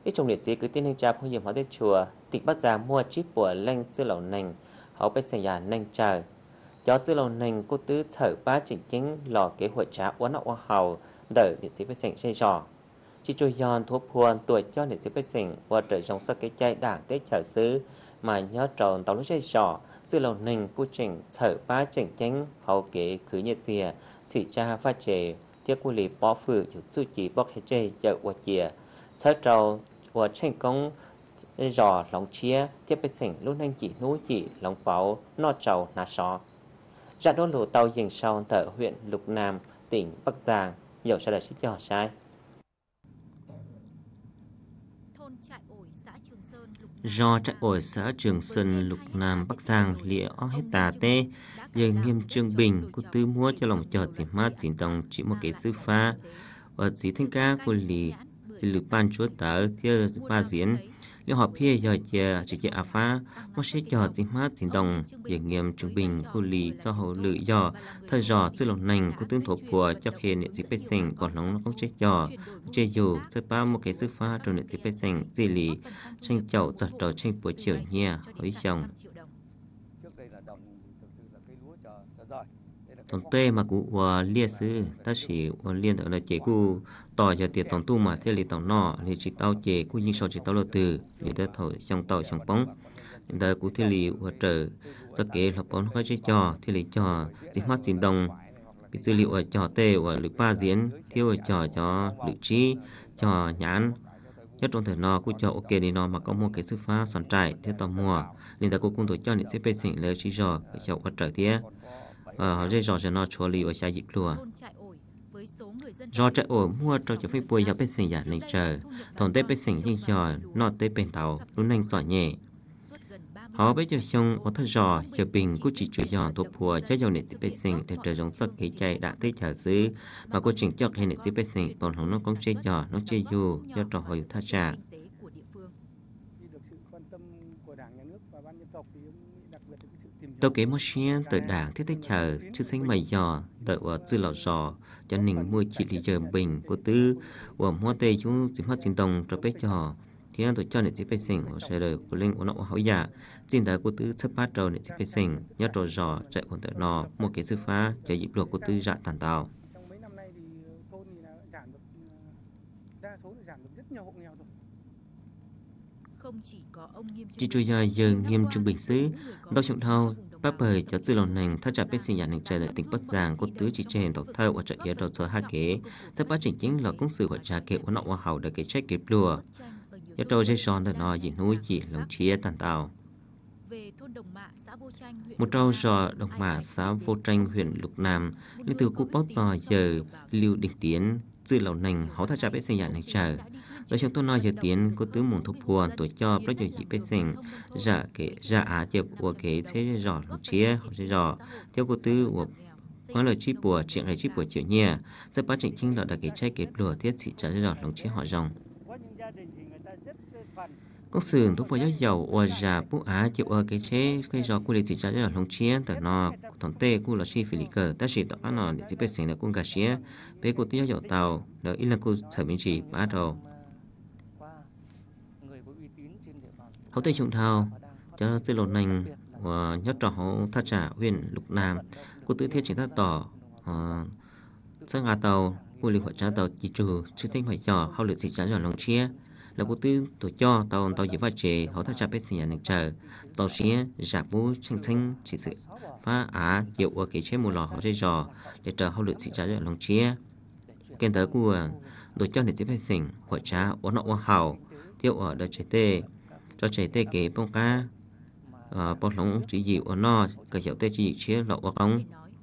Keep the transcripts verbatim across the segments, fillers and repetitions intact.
ít trong liệt sĩ cứ tin hình cha phong nhiệm họ tới chùa tịch bắt già mua chip của lanh dư lầu nành họ bên sành nhà nành trời cho dư lầu nành cô tứ thở ba chỉnh chính lò kế hoạch trả uốn nọ hoa hầu đợi liệt sĩ bên sành xây trò chỉ chui giòn thuốc puan tuổi cho liệt sĩ bên sành và trở trong sắc cái chai đảng tết chở xứ mà nhớ tròn tàu lúc xây trò dư lầu nành cô chỉnh thở ba chỉnh chính họ kế khứ nhiệt dìa chỉ cha phát chế tiếc cô lì bỏ phửอยู่สู้chỉ bóc hết chơi giờ qua chìa sau trâu và thành công dò lòng chia tiếp bên sảnh lúc anh chỉ núi chỉ lòng bảo no trầu nà sò ra đôn lù tàu dừng sau tại huyện Lục Nam tỉnh Bắc Giang dầu sau đời xích cho sai do trại ổi xã Trường Sơn Lục Nam Bắc Giang lịa ó hết tà tê giờ nghiêm trương bình cô tư mua cho lòng trọt chỉ mát chỉ đồng chỉ một cái sư pha và chỉ thanh ca của lì thì lử ban chúa tớ theo ba diễn liệu họ phía giờ giờ chỉ chỉ pha một sẽ trọt chỉ mát chỉ đồng giờ nghiêm trương bình cô lì cho hậu lử giờ thời giờ sư lòng nành cô tương thuộc của cho khi niệm chỉ bê sinh còn nóng nó không chết giờ chơi dù thứ ba một cái sư pha trong niệm chỉ bê sinh gì lì tranh chậu giật đầu tranh buổi chiều nhẹ với chồng tổng tê mà cụ và lia sư ta chỉ và liên ở là chế cụ tỏ giờ tiền tổng tu mà theo lý tổng nọ thì chỉ tao chế cụ nhưng sau chỉ tao đầu tư thì ta thổi trong tàu trong bóng hiện tại cụ theo lý và trở cho kế là bóng có chế trò theo lý trò chỉ mắt chỉ đồng bị tư liệu ở trò tê và lực ba diễn theo ở trò cho lực trí trò nhãn nhất trong thời nọ cụ cho ok đi nọ mà có một cái sư phá sẵn trải theo tàu mùa nên ta cụ cũng tổ cho những sẽ bê sinh lời chỉ trò cái cháu ở trở thế họ dây dò cho nó cho li ở xa dịp lùa do chạy ổ mua cho cho phép bùi vào bên sảnh giả này chờ thằng tết bên sảnh nhưng chờ nó tết bên tàu lúc nhanh giỏi nhẹ họ bây giờ xong ở thằng giò chờ bình cũng chỉ chửi giò thuộc phùa cho dầu nền bên sảnh để trở giống sắc cái chạy đã tới chờ xứ mà cô chỉnh cho hay nền bên sảnh còn không nó cũng chơi giò nó chơi dù do trò hồi tha trả tôi kế một xuyên từ đảng thiết tới chờ chứ sinh mày giò đợi ở dư lò giò cho nình mua chỉ lý giờ bình của tư của mua tê chúng chỉ phát chính đồng cho bé trò thì anh tôi cho nên chỉ phải sinh ở sẽ đời của linh của nó hậu giả chính đời của tư sắp phát đầu nên chỉ phải sinh nhớ trò giò chạy ổn tự nọ một cái sư phá cho dịp luật của tư dạ tàn tạo chỉ chui giờ giờ nghiêm trung bình xứ đau trọng thao bác bời cho tư lòng nành thắt chặt bếp sinh nhà nành trời tại tỉnh Bắc Giang có tứ chỉ trên tộc thao ở trận yếu đầu số hai kế rất bác chỉnh chính là công sự của cha kế của nọ hoa hậu để kế trách kịp lùa nhất đầu dây son để nó dĩ núi chỉ lòng chia tàn tạo một trâu giò đồng mã xã Vô Tranh huyện Lục Nam liên từ cú bót giò giờ lưu đình tiến tư lòng nành họ thắt chặt bếp sinh nhà nành trời rồi chúng tôi nói giờ tiến có tứ môn thục phù tuổi cho rất nhiều dịp bê sinh giả cái giả á chụp của cái thế rõ lòng chia họ sẽ rõ theo cô tứ của có lời chi bùa chuyện hay chi bùa chuyện nhẹ sẽ bắt chỉnh chính là đặc cái trái kịp lừa thiết chỉ trả rõ lòng chia họ rồng có sự thúc bùa giáo dầu or giả bố á chịu ở cái chế cái rõ của lịch chỉ trả rõ lòng chia tại nó thằng tê của là chi phí lý cờ ta chỉ tạo ăn nó dịp bê sinh là cũng cả chia bé của tứ giáo dầu tàu đợi ít là cô sở biến chỉ bắt đầu hậu tây trùng thao cho dư lột nành và nhất trò hậu thắt trả huyện Lục Nam cô tứ thiết chính thắt tỏ sang ngà tàu cô lịch hội trả tàu chỉ trừ chứ sinh phải trò hậu lượt chỉ trả rõ lòng chia là cô tứ tổ cho tàu tàu chỉ phát chế hậu thắt trả bếp sinh nhà nành chờ tàu chia giả bố tranh tranh chỉ sự phá á chịu ở cái chế một lò hậu dây trò để chờ hậu lượt chỉ trả rõ lòng chia kèm tới của tổ cho để chỉ phải sinh hội trả ổn nọ hoa hậu tiêu ở đời chế tê cho trẻ tê kế bông cá bông lông chỉ dịu ở no cả hiệu tê chỉ chia lậu ở ống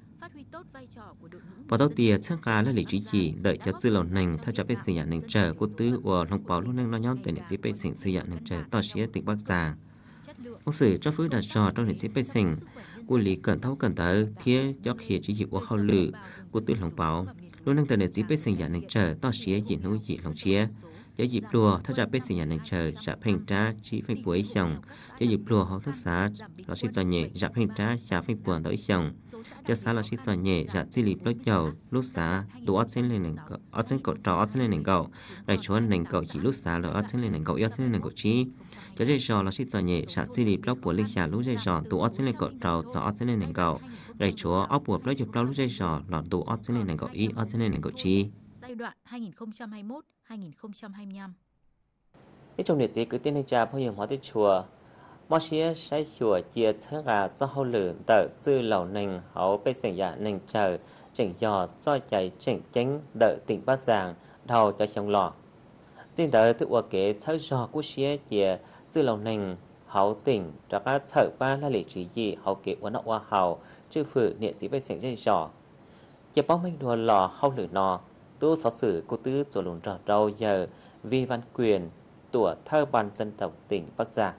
và tao tìa chắc cá là lý trí chỉ đợi cho dư lầu nành thay cho bếp sinh nhà nành chờ của tư ở lòng bảo lúc nâng nó nhón từ nền chế bếp sinh sinh nhà nành chờ to xía tỉnh Bắc Giang ông sử cho phứ đặt trò trong nền chế bếp sinh của lý cẩn thấu cẩn tới kia cho khi chỉ dịu ở hậu lử của tư lòng bảo lúc nâng từ nền chế bếp sinh nhà nành chờ to xía chỉ núi chỉ lòng chia cho dịp lùaถ้าจะเป็นสิ่งอย่างหนึ่งเชิญจะเพ่งจ้าชี้เพ่งป่วยชงcho dịp lùa họ thức xáเราชิดnhẹจะเพ่งจ้าชาเพ่งป่วยtới chồng cho xáเราชิดnhẹจะchỉ lịp lối dầu lúc xá tụ ở trên lên nền cậu ở trên cậu trò ở trên lên nền cậu lại chúa nền cậu chỉ lúc xá ở trên lên nền cậu ở trên lên nền cậu chí cho dây giòเราชิดnhẹจะchỉ lịp lốiป่วยlên xá lúc dây giò tụ ở trên lên cậu trò trò ở trên lên nền cậu lại chúa ởป่วยlối dầu lúc dây giò là tụ ở trên lên nền cậu ý ở trên lên nền cậu chí giai đoạn hai nghìn không trăm hai mươi mốt đến hai nghìn không trăm hai mươi lăm. cái trong liệt sĩ cứ tiên hình trà phong hiểm hóa tới chùa mò xía sai chùa chia thơ gà cho hậu lử đợi dư lầu nành hậu bê sảnh dạ nành chờ chỉnh dò cho chạy chỉnh chánh đợi tỉnh bát giàng đầu cho trong lò trên đời tự ua kế thơ dò của xía chia dư lầu nành hậu tỉnh cho các thợ ba la lệ trí gì hậu kế uốn ọc hoa hậu chư phử niệm dĩ bê sảnh dây dò chia bóng mênh đùa lò hậu lử nò tu xó sử cô tứ chỗ lùn trò trâu giờ vi văn quyền của thơ ban dân tộc tỉnh Bắc Giang.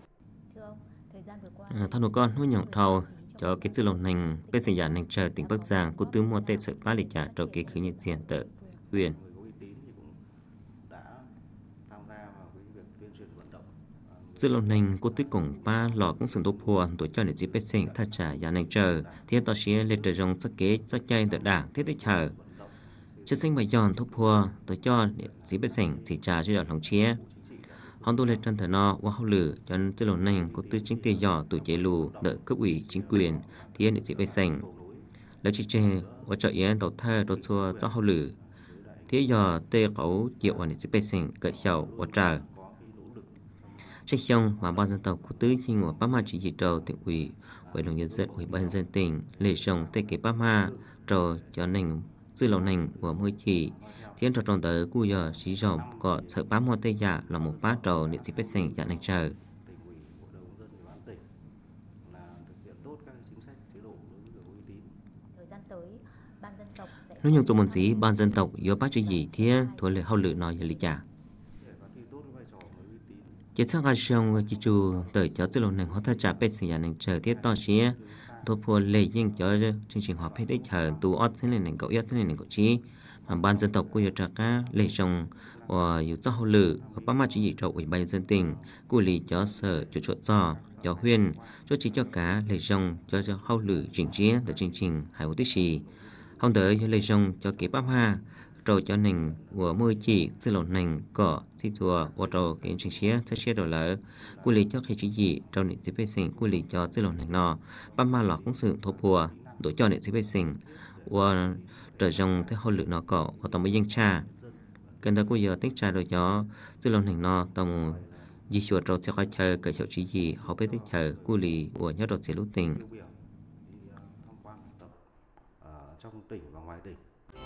À, thằng con nuôi nhộng thầu cho cái tư lòng nành bên sinh sản nành trời tỉnh Bắc Giang cô tứ mua tê sợi ba lịch trả cho cái khứ nhiệt diện tờ huyền. Tư lòng nành cô tứ cổng ba lò cũng sừng tốt phùa tuổi cho để dịp bên sinh tha trả giá nành trời thiên tỏ xía lên trời rong sắc kế sắc chay tờ đảng thiết tích chờ chất sinh mà giòn thuốc phùa tuổi cho để dịp bên sinh chỉ trả cho giọt lòng chia họ tu lên trên thờ no qua hậu lử cho nên tư lồn này có tư chính tiền dò tuổi chế lù đợi cấp ủy chính quyền thiên để dịp bên sinhแล้วchỉ chơiว่าจะเอียนตัวเธอตัวชัวเจ้าเขาหรือที่ยอเตะเขาเกี่ยววันนี้จะเป็นสิ่งเกิดเฉาว่าเจอใช่ช่องมาบ้านdân tộc của tứ khi ngồi bám ma chỉ dị trâu tỉnh ủy hội đồng nhân dân ủy ban dân tỉnh lệ sông tây kế bám ma trâu cho nên dư lầu nành của môi chỉ thiên trò trong tới cú giờ xí rộng có sợ bám hoa tây giả là một bát trâu để dịp bên sinh dạ nành chờ nếu những tụ môn sĩ ban dân tộc do bác chữ gì thiên thuộc lệ hậu lự nói về lý trả chỉ sau ngày xong chỉ chú tới cho tư lồn nành hóa thất trả bên sinh nhà nành chờ tiết to xía thuộc phù lệ nhưng cho chương trình họp hết tích chờ tụ ót thế này nành cậu yết thế này nành cậu chí mà ban dân tộc của yêu trạc cá lệ xong và yêu cho hậu lự và bác mà chỉ gì cho ủy ban dân tỉnh của lý cho sở cho chuột giò cho huyền cho chỉ cho cá lệ xong cho cho hậu lự chỉnh chia từ chương trình hải hữu tích trì không tới cho lệ xong cho kế bác ha rồi cho nành của môi chỉ tư lồn nành cỏ thi thua và rồi cái chỉnh chia thiết chia rồi lỡ của lý cho khi chỉ gì trong nền dịp vệ sinh của lý cho tư lồn nành nọ bác mà lọ cũng sử thô phùa đổi cho nền dịp vệ sinh và trở dòng theo hậu lự nó cỏ và tổng mới dân cha cần đó của giờ tích cha rồi cho tư lồn nành nọ tổng di chuột rồi sẽ khai chờ cái chỗ chỉ gì họ biết tích chờ của lý của nhớ đột sẽ lúc tình trong tỉnh và ngoài tỉnh.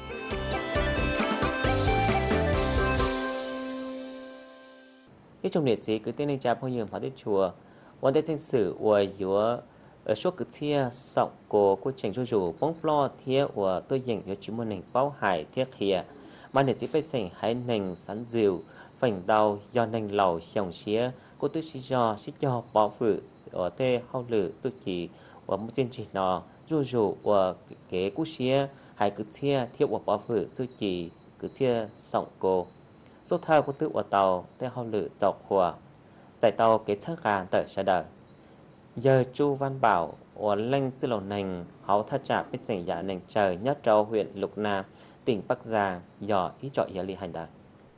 Cái trong liệt sĩ cứ tên anh cha phong hiểm hóa tới chùaวันได้จังสื่ออวยอยู่ở số cứ chia sọng của của chỉnh cho dù bóng lo thiết của tôi dành cho chúng mình bao hải thiết khía mà để chỉ phải sành hãy nành sắn dìu phành đầu do nành lầu chồng xía của tôi chỉ do chỉ cho bỏ phử ở tê hậu lử tôi chỉ của một chương trình nọ dù dù của kế cú xía hãy cứ chia thiết của bỏ phử tôi chỉ cứ chia sọng cô số thao của tự của tàu tê hậu lử dọc khỏa giải tàu kế thác gà tới sẽ đời giờ Chu Văn Bảo ở lanh tư lầu nành háo thắt trả biết sảnh giả nành trời nhất trâu huyện Lục Nam tỉnh Bắc Giang dò ý trọi ý lý hành đời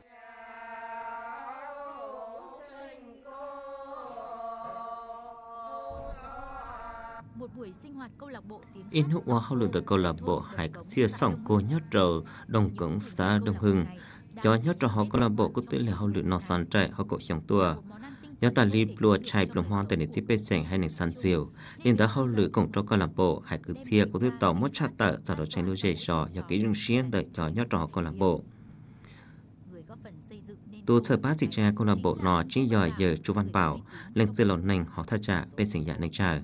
một buổi sinh hoạt câu lạc bộ tiếng in hữu hoa hậu lửa từ câu lạc bộ hải chia sỏng cô nhất trâu đồng cứng xã Đông Hưng cho nhất trâu họ câu lạc bộ có tên là hậu lửa nọ sàn trẻ họ cổ chồng tua nhớ ta li plua chai plum hoang tại nền bê sảnh hay nền san diều nên đã hậu lử cổng cho câu lạc bộ hải cứ chia của thứ tàu mất chặt tợ giả đồ tranh lưu dây sò và kỹ rừng xiên đợi cho nhớ trò câu lạc bộ tu sở bát dịch cha câu lạc bộ nọ chính giỏi giờ Chu Văn Bảo lên từ lầu nành họ thắt trả bê sảnh dạ nành trà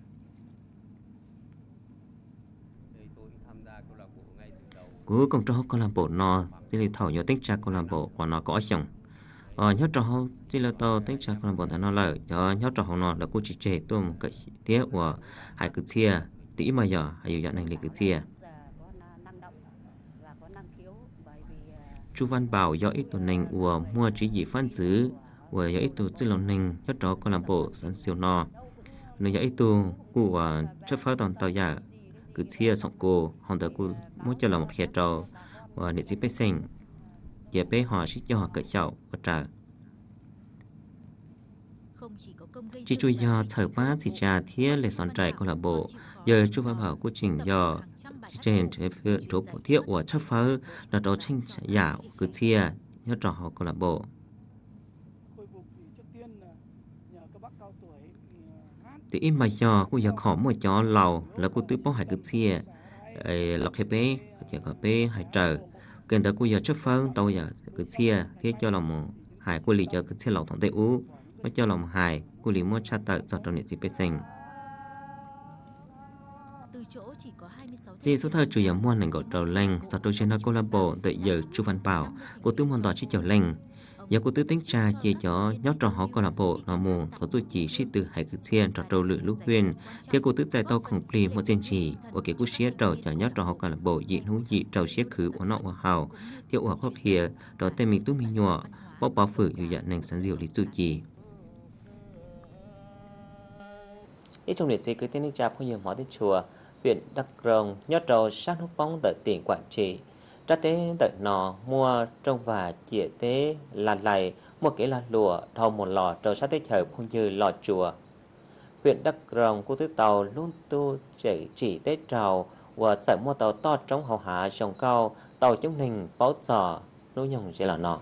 cú cổng cho câu lạc bộ nọ thì thảo nhớ tính cha câu lạc bộ của nó có chồng ờ nhớ trò họ chỉ là tàu tính cha con bọn nó lợi cho nhớ trò họ nó là cô chỉ trẻ tôi một cái tiếc của hai cứ chia tí mà giờ hay dạo này là cứ chia chu văn bảo do ít tuần nành của mua chỉ gì phan giữ của do ít tu chỉ lòng nành nhất đó có làm bộ sản siêu nọ nếu do ít tu của chấp phá toàn tàu giả cứ chia sòng cô hòn tàu cô muốn cho lòng khe trâu và nị sĩ bê sinh giờ bé họ xích cho họ cởi chậu và trả chỉ chui do thở bát thì cha thiết lệ sòn trại câu lạc bộ giờ chu văn bảo của trình do trên trái phiếu chỗ bộ thiết của chấp phá là đấu tranh giả cứ chia nhất trò họ câu lạc bộ thì im mà do cô giờ khó một chó lầu là cô tứ bó hải cứ chia lọc hệ bé chỉ có bé hải trở kênh đó cô giờ chấp phá tàu giờ cứ chia thiết cho lòng hải cô lì cho cứ chia lầu thằng tây ú mới cho lòng hải cô lì mua cha tự cho trong những dịp bê sinh chỉ số thời chủ yếu mua nền gỗ trầu lành do tôi trên câu lạc bộ tự giờ chu văn bảo cô tư môn đỏ chỉ chầu lành giờ cô tư tính trà chia cho nhóc trò họ câu lạc bộ nó mù thổ tôi chỉ sĩ từ hải cực thiên trò trầu lự lúc huyền thì cô tư giải tàu khổng pli một chân chỉ và cái cú xía trầu cho nhóc trò họ câu lạc bộ dị hú dị trầu xía khử của nọ của hào thì ở khó khía đó tên mình tú mình nhỏ bóc báo phử dù dạ nành sáng diệu lý chủ trì ít trong liệt sĩ cứ tên trà phong nhiều món tới chùa huyện Đắk Rồng nhớ trầu sát hút bóng tại tỉnh Quảng Trị ra tế tại nò mua trong và chia tế là lại một cái là lụa thầu một lò trầu sát tế thời phong như lò chùa huyện Đắk Rồng cô tư tàu luôn tu chỉ chỉ tế trầu và chạy mua tàu to trong hậu hạ trồng cao tàu chống nình báo giò nối nhung sẽ là nọ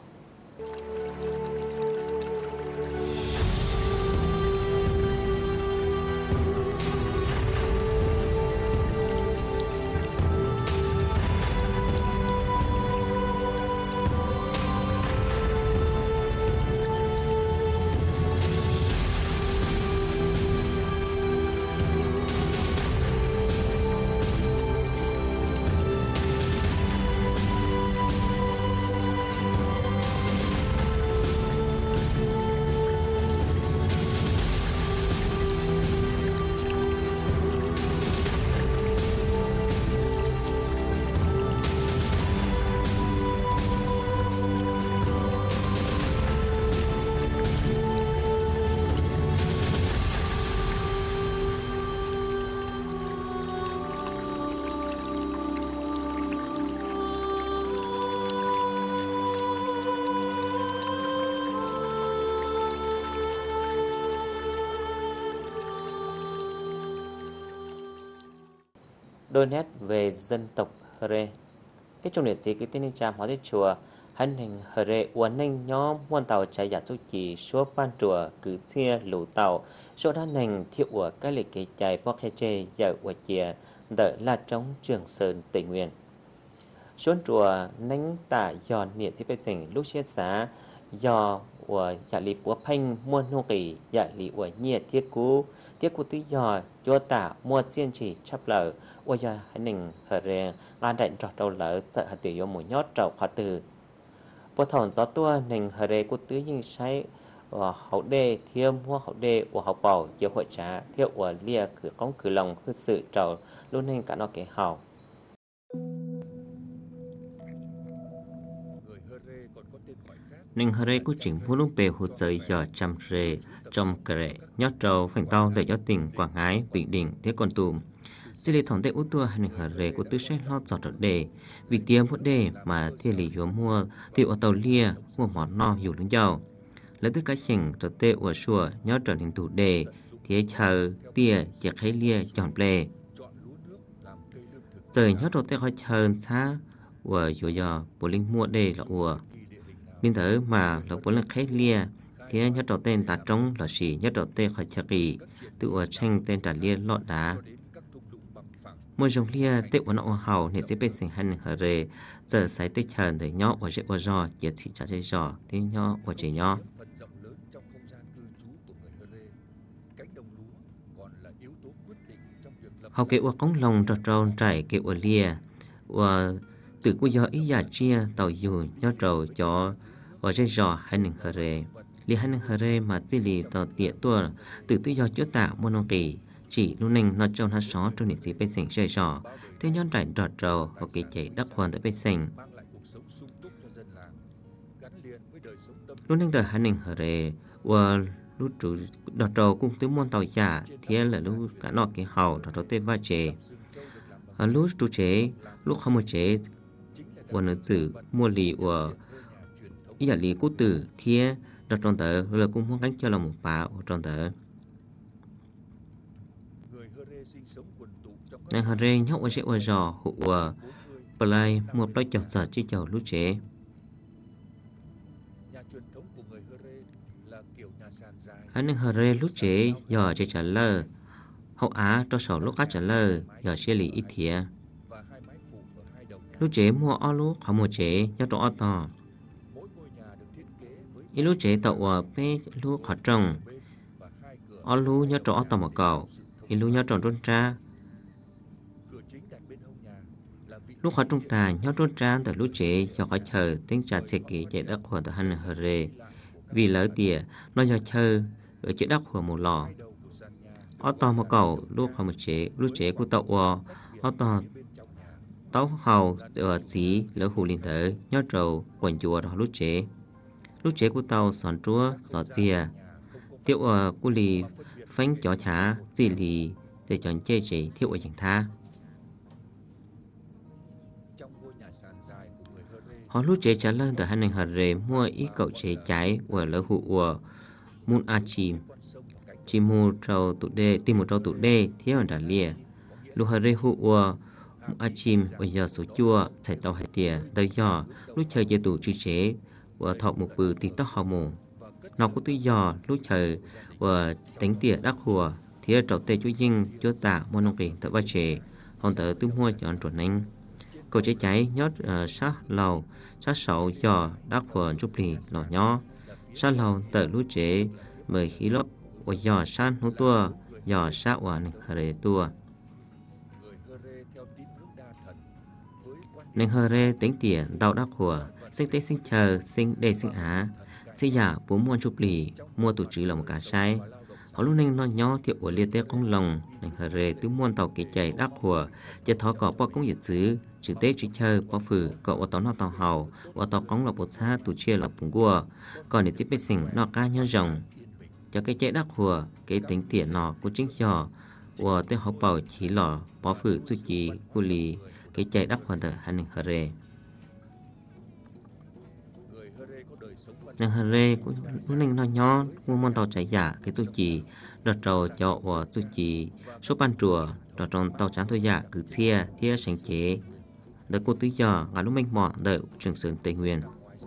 đôi nét về dân tộc Hờ cái trong liệt sĩ cái tên tràm hóa tiết chùa hành hình Hờ uốn ninh nhóm muôn tàu chạy giả số chỉ số ban chùa cứ chia lũ tàu số đa nành thiệu của các lịch kỳ chạy bóc khe chê dạo của chìa đợi là trong Trường Sơn tỉnh Nguyên số chùa nánh tả giòn niệm chỉ phải sinh lúc xét giá do của giả lý của phanh muôn nô kỳ giả lý của nhiệt thiết cú thiết cú tí giò cho tả mua chiên chỉ chấp lở ôi giờ hãy nình hờ rè lan đạnh trọt đầu lỡ sợ hạt tiểu một nhót trầu khóa từ bộ thổn gió tua nình hờ rè của tứ nhưng say và hậu đê thiêm hoa hậu đê của hậu bầu chiều hội trá thiệu của lia cử cống cử lòng hư sự trầu luôn nên cả nó kế hào nên hờ rê của chính muốn lúc bề hụt giới giờ trăm rê trong kệ nhót trầu phành tao để cho tỉnh Quảng Ngãi Bình Định thế còn tùm chỉ lý thòng tệ út tua hay hờ rê của tứ sách lót giọt đề vì tiêm một đề mà thiên lý yếu mua thì ở tàu lia mua món no hiểu đứng giàu lấy tất cả chỉnh trở tệ ở sủa nhót trở nên thủ đề thì chờ tia chỉ thấy lia chọn ple rồi nhót trở tệ khỏi chờ xa và dù giờ bộ linh mua đề là ủa nên thở mà là bốn lần khách lia thì nhớ đầu tên ta trống là gì nhớ đầu tên khỏi chờ kỳ tự ở tranh tên trả lia lọt đá mỗi dòng lia tết của nó hầu nên sẽ bị sinh hành hở rề giờ sai tết chờn để nhỏ ở trên ở giò chỉ chỉ trả chơi giò thì nhỏ ở chỉ nhỏ họ kêu ở cống lồng tròn tròn trải kêu ở lia và từ cuối giờ ý giả chia tàu dù nhớ trầu cho ở trên giò hay nâng hờ rê li hay nâng hờ rê mà chỉ li tàu tiệt tua từ tư do chữa tạo môn nông kỳ chỉ lúc nâng nó trong hát xó trong những gì bên sành chơi giò thế nhón rảnh trọt trầu hoặc kỳ chạy đắc hoàn tới bên sành lúc nâng tờ hai nền hờ rề và lúc chủ đợt đầu cũng tứ môn tàu giả thế là lúc cả nọ cái hậu đợt đầu tê va chế lúc chủ chế lúc không một chế và nữ tử mua lì và ý là lì cú tử thế đợt trong tờ là cũng muốn gánh cho là một bà ở trong tờ nàng hờ rề nhóc và chế và giò hụ và play một đôi chọc sở chi chầu lúc chế anh hờ rê lúc chế giờ chơi trả lời hậu á cho sổ lúc cá trả lời giờ xe lì ít thiệt lúc chế mua o lúc không mua chế cho đồ to ít lúc chế tàu ở pe lúc họ trồng o lúc nhớ trọ to một cầu ít lúc nhớ trồng trôn tra lúc họ trung ta nhớ trôn tra từ lúc chế cho họ chờ tiếng trà xe kỹ chạy đất của từ anh hờ rê vì lỡ tìa nó do chơi ở chế đất của một lò ở to một cầu lúc không một chế lúc chế của tàu ở ở to tàu hầu ở chỉ lỡ hù liên thể nhớ trầu quần chùa đó lúc chế lúc chế của tàu sòn chúa sò chia tiêu ở của lì phanh chó chả gì lì để chọn chê chế thiếu ở chẳng tha họ lúc chế trả lời từ hai ngành hạt rề mua ít cậu chế trái ở lỡ hụ của mun a chim chim mu trâu tụ đê tìm một trâu tụ đê thiếu ở đà lìa lúc hạt rề hụ của a chim bây giờ số chua chạy tàu hải tìa tới giờ lúc chơi chế tụ chư chế và thọ một bự tí tóc hào mù nó có tí giờ lúc chơi và đánh tìa đắc hùa thiếu trâu tê chú dinh chúa tạ mua nông kỳ tự ba chế hòn tờ tư mua chọn chuẩn anh cậu chế cháy nhót uh, sát lầu sát sậu cho đắc hùa giúp lì lò nhỏ sát lầu tờ lúc chế mười khí lốt và giò sát hú tua giò sát hoàn hề tua nên hờ rê tính tỉa đau đắc hùa sinh tế sinh chờ sinh đề sinh á xây giả bố mua chụp lì mua tủ trừ là một cả sai họ lúc nên nó nhỏ thiệu của liệt tế công lòng nên hờ rê tứ muôn tàu kế chạy đắc hùa cho thó cỏ bao công nhiệt xứ trừ tế trừ chơi bao phử cậu ở tàu nó tàu hầu ở tàu cống là bột xa tủ chia là bùng gua còn để tiếp bê sinh nó ca nhớ rồng cho cái chạy đắc hùa cái tính tỉa nó của chính giò và tế họ bảo chỉ lò bao phử chú trí cu lì cái chạy đắc hoàn tờ hành hờ rê nên hờ rê cũng nên nó nhỏ mua món tàu chạy giả cái tu chỉ đợt trầu cho và tu chỉ số ban chùa đợt trong tàu trắng thôi giả cứ chia thia sáng chế đợt cô tứ giờ ngã lúc mình mỏ đợi trường sơn tây nguyên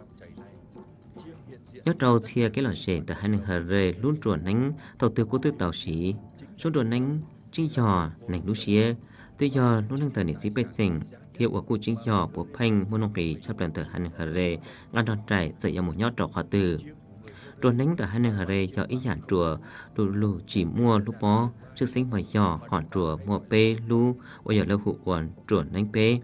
nhớ trầu chia cái lò xề từ hành hờ rê luôn chuẩn nánh tàu từ cô tứ tàu xí số đồ nánh chính giò nánh lúc xía tư giờ lúc nâng tờ nị dĩ bê sinh thiệu ở khu chính giò bộ phanh môn nông kỳ chấp lần tờ hành hờ rê ngăn đòn trải dạy cho một nhót trọ khó từ rồi nánh tờ hành hờ rê cho ý giản chùa đủ lù chỉ mua lúc bó trước sinh bởi giò hòn chùa mua bê lu bây giờ lâu hụ quần chùa nánh bê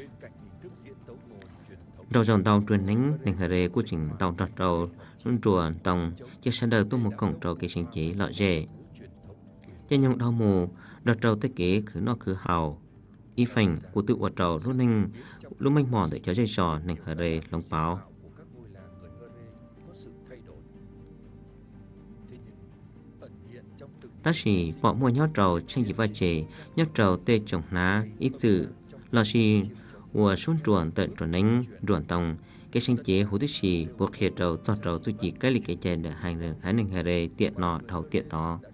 đầu dòng tàu truyền nánh nành hờ rê của trình tàu trọt đầu luôn chùa tòng chiếc xe đời tôi một cổng trầu cái sinh chế lọ rể cho nhung đau mù đợt trầu tới kế khứ nó khứ hào y phành của tự hoạt trầu lúc ninh lúc manh mòn để cho dây trò nành hờ rê lông báo ta chỉ bỏ mua nhót trầu tranh dị va chế nhót trầu tê trồng ná ít dự là chỉ của xuống truồng tận truồng nánh truồng tòng cái sinh chế hữu tích chỉ buộc hệ trầu cho trầu tu chỉ cái lịch cái chèn để hành hai nành hờ rê tiện nọ đầu tiện đó